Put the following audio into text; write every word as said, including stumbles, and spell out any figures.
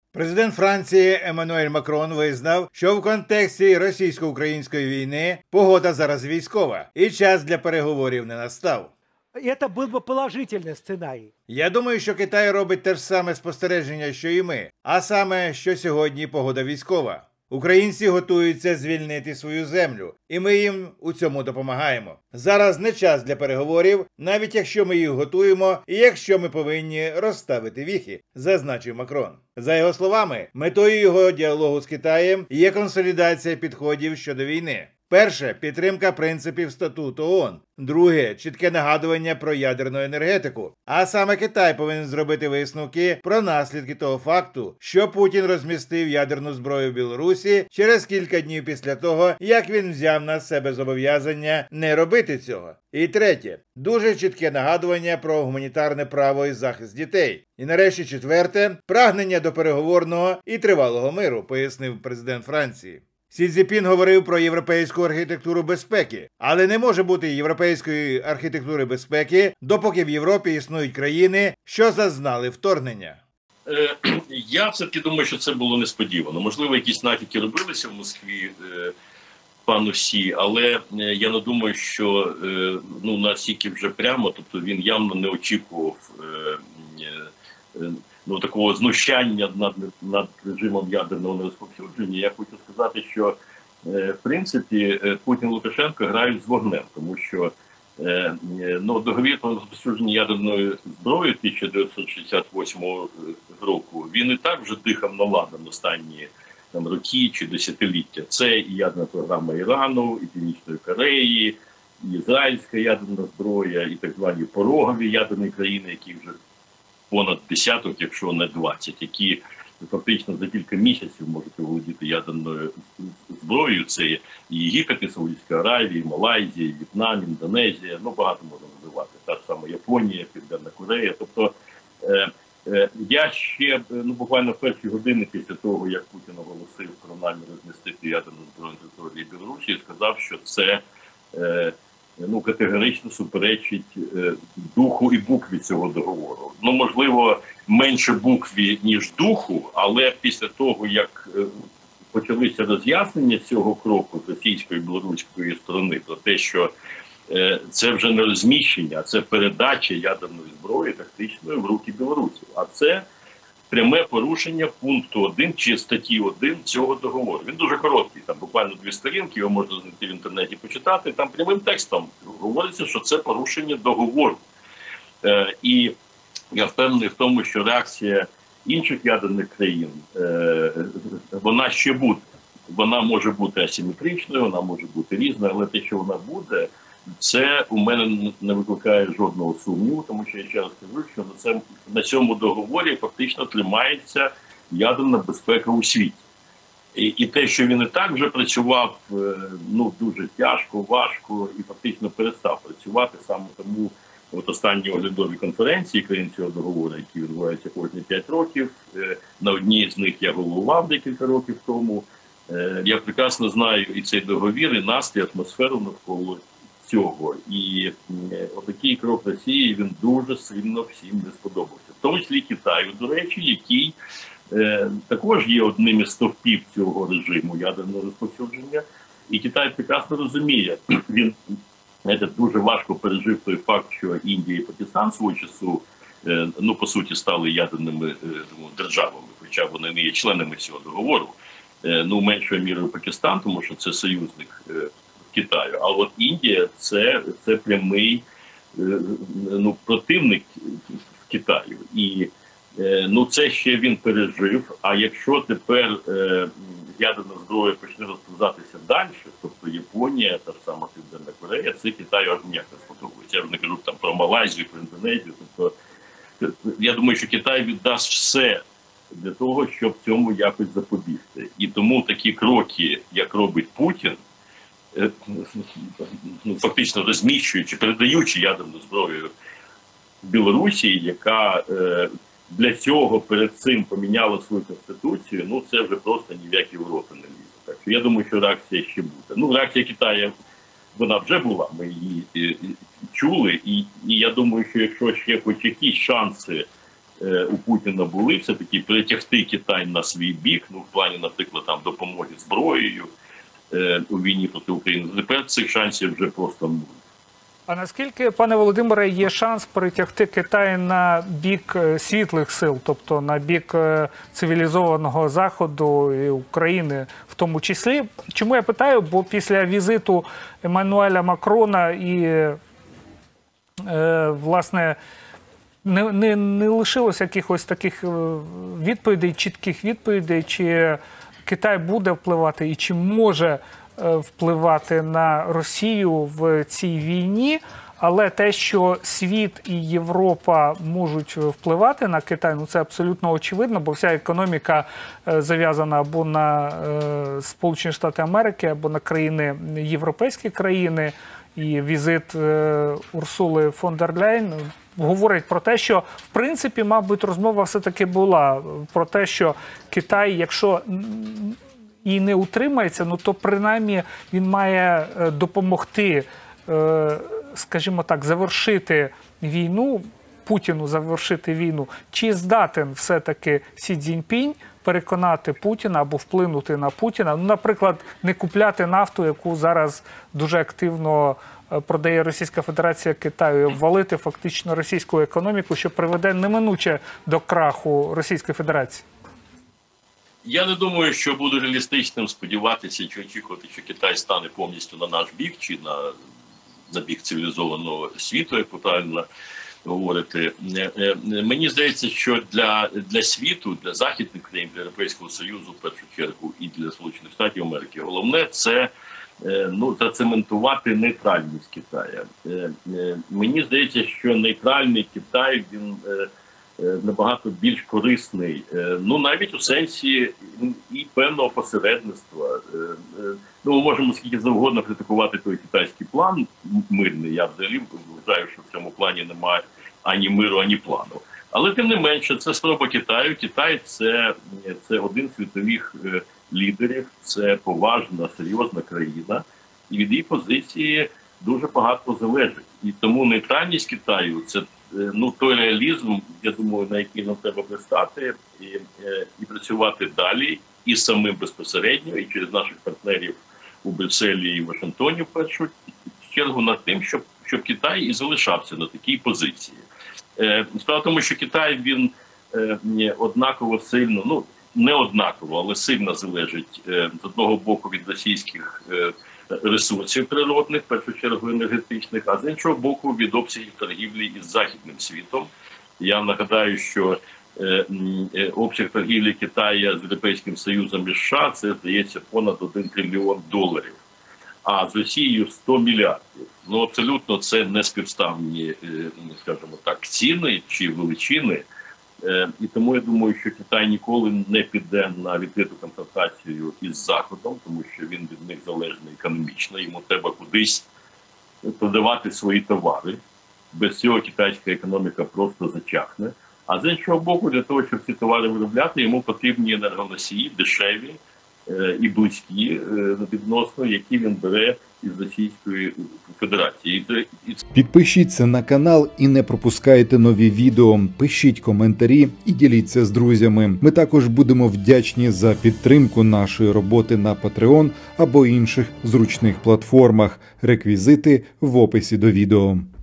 Президент Франції Еммануель Макрон визнав, що в контексті російсько-української війни погода зараз військова і час для переговорів не настав. Это был бы положительный сценарий. Я думаю, що Китай робить те ж саме спостереження, що і ми, а саме, що сьогодні погода військова. Українці готуються звільнити свою землю, і ми їм у цьому допомагаємо. Зараз не час для переговорів, навіть якщо ми їх готуємо і якщо ми повинні розставити віхи, зазначив Макрон. За його словами, метою його діалогу з Китаєм є консолідація підходів щодо війни. Перше – підтримка принципів статуту ООН. Друге – чітке нагадування про ядерну енергетику. А саме Китай повинен зробити висновки про наслідки того факту, що Путін розмістив ядерну зброю в Білорусі через кілька днів після того, як він взяв на себе зобов'язання не робити цього. І третє – дуже чітке нагадування про гуманітарне право і захист дітей. І нарешті четверте – прагнення до переговорного і тривалого миру, пояснив президент Франції. Сі Цзіньпін говорив про європейську архітектуру безпеки, але не може бути європейської архітектури безпеки, допоки в Європі існують країни, що зазнали вторгнення. Е, я все-таки думаю, що це було несподівано. Можливо, якісь натяки робилися в Москві е, пану Сі, але я не думаю, що е, ну, настільки вже прямо, тобто він явно не очікував е, е, ну, такого знущання над, над режимом ядерного нерозповсюдження. Я хочу сказати, що е, в принципі Путін і Лукашенко грають з вогнем, тому що е, ну, договір про розповсюдження ядерної зброї тисяча дев'ятсот шістдесят восьмого року, він і так вже дихав на ладан останні там, роки чи десятиліття. Це і ядерна програма Ірану, і Північної Кореї, і ізраїльська ядерна зброя, і так звані порогові ядерні країни, які вже понад десяток, якщо не двадцять, які фактично за кілька місяців можуть володіти ядерною зброєю. Це і Єгипет, і Саудівська Аравія, і Малайзія, і В'єтнам, Індонезія, ну багато можна називати, та ж сама Японія, Південна Корея. Тобто е, е, я ще ну, буквально в перші години після того, як Путін оголосив про намір розмістити ядерну зброю на території Білорусі, сказав, що це е, ну, категорично суперечить е, духу і букві цього договору. Ну, можливо, менше букві, ніж духу, але після того, як е, почалися роз'яснення цього кроку з російської і білоруської сторони про те, що е, це вже не розміщення, а це передача ядерної зброї тактичної в руки білорусів. А це пряме порушення пункту один чи статті один цього договору. Він дуже короткий, там буквально дві сторінки, його можна знайти в інтернеті почитати. Там прямим текстом говориться, що це порушення договору. Е, і я впевнений в тому, що реакція інших ядерних країн, е, вона ще буде. Вона може бути асиметричною, вона може бути різною, але те, що вона буде, це у мене не викликає жодного сумніву, тому що я ще раз кажу, що на, це, на цьому договорі фактично тримається ядерна безпека у світі. І, і те, що він і так вже працював ну, дуже тяжко, важко і фактично перестав працювати, саме тому от останні оглядові конференції країн цього договору, які відбуваються кожні п'ять років, на одній з них я головував декілька років тому, я прекрасно знаю і цей договір, і настрій, атмосферу навколо цього. І е, отакий крок Росії, він дуже сильно всім не сподобався. В тому числі Китаю, до речі, який е, також є одним із стовпів цього режиму ядерного розповсюдження. І Китай прекрасно розуміє, він знаєте, дуже важко пережив той факт, що Індія і Пакистан свого часу, е, ну, по суті, стали ядерними е, державами, хоча вони не є членами цього договору. Е, ну, меншою мірою Пакистан, тому що це союзник е, Китаю. А от Індія – це, це прямий ну, противник Китаю. І ну, це ще він пережив. А якщо тепер е, ядерна зброя почне розповзатися далі, тобто Японія, та ж сама Південна Корея, це Китаю аж ніяк не сподобається. Я вже не кажу там про Малайзію, про Індонезію. Тобто, я думаю, що Китай віддасть все для того, щоб цьому якось запобігти. І тому такі кроки, як робить Путін, ну, фактично розміщуючи, передаючи ядерну зброю Білорусі, яка е, для цього перед цим поміняла свою конституцію, ну це вже просто ні в які ворота не лізе. Так що я думаю, що реакція ще буде. Ну, реакція Китаю, вона вже була, ми її е, чули, і, і я думаю, що якщо ще хоч якісь шанси у Путіна були, все-таки перетягти Китай на свій бік, ну, в плані, наприклад, там, допомоги зброєю у війні проти України. Тепер цих шансів вже просто нуль. А наскільки, пане Володимире, є шанс перетягти Китай на бік світлих сил, тобто на бік цивілізованого Заходу і України в тому числі? Чому я питаю? Бо після візиту Еммануеля Макрона і, е, власне, не, не, не лишилося якихось таких відповідей, чітких відповідей, чи Китай буде впливати і чи може впливати на Росію в цій війні, але те, що світ і Європа можуть впливати на Китай, ну це абсолютно очевидно, бо вся економіка зав'язана або на Сполучені Штати Америки, або на країни, європейські країни, і візит Урсули фон дер Ляєн говорить про те, що, в принципі, мабуть, розмова все-таки була про те, що Китай, якщо і не утримається, ну то принаймні він має допомогти, скажімо так, завершити війну, Путіну завершити війну. Чи здатен все-таки Сі Цзіньпінь переконати Путіна або вплинути на Путіна? Ну, наприклад, не купляти нафту, яку зараз дуже активно продає Російська Федерація Китаю, обвалити фактично російську економіку, що приведе неминуче до краху Російської Федерації? Я не думаю, що буде реалістичним сподіватися чи очікувати, що Китай стане повністю на наш бік чи на, на бік цивілізованого світу, як правильно говорити. Мені здається, що для, для світу, для західних країн, для Європейського Союзу, в першу чергу, і для Сполучених Штатів Америки, головне – це ну, зацементувати нейтральність Китаю. Мені здається, що нейтральний Китай, він набагато більш корисний, ну навіть у сенсі і певного посередництва. Ну, ми можемо скільки завгодно критикувати той китайський план мирний. Я взагалі вважаю, що в цьому плані немає ані миру, ані плану. Але тим не менше, це спроба Китаю. Китай – це, це один з світових лідерів, це поважна, серйозна країна. І від її позиції дуже багато залежить. І тому нейтральність Китаю – це ну, той реалізм, я думаю, на який нам треба пристати і, і працювати далі, і самим безпосередньо, і через наших партнерів у Брюсселі і Вашингтоні, в першу чергу, над тим, щоб, щоб Китай і залишався на такій позиції. Справа в тому, що Китай, він е, однаково сильно, ну, не однаково, але сильно залежить е, з одного боку від російських е, ресурсів природних, в першу чергу енергетичних, а з іншого боку від обсягів торгівлі із західним світом. Я нагадаю, що е, е, обсяг торгівлі Китаю з Європейським Союзом і США – це, здається, понад один трильйон доларів, а з Росією – сто мільярдів. Ну, абсолютно це не співставні, е, скажімо так, ціни чи величини. Е, і тому я думаю, що Китай ніколи не піде на відкриту конфронтацію із Заходом, тому що він від них залежний економічно, йому треба кудись продавати свої товари. Без цього китайська економіка просто зачахне. А з іншого боку, для того, щоб ці товари виробляти, йому потрібні енергоносії, дешеві е, і близькі е, відносно, які він бере із Російської Федерації. Підпишіться на канал і не пропускайте нові відео. Пишіть коментарі і діліться з друзями. Ми також будемо вдячні за підтримку нашої роботи на Patreon або інших зручних платформах. Реквізити в описі до відео.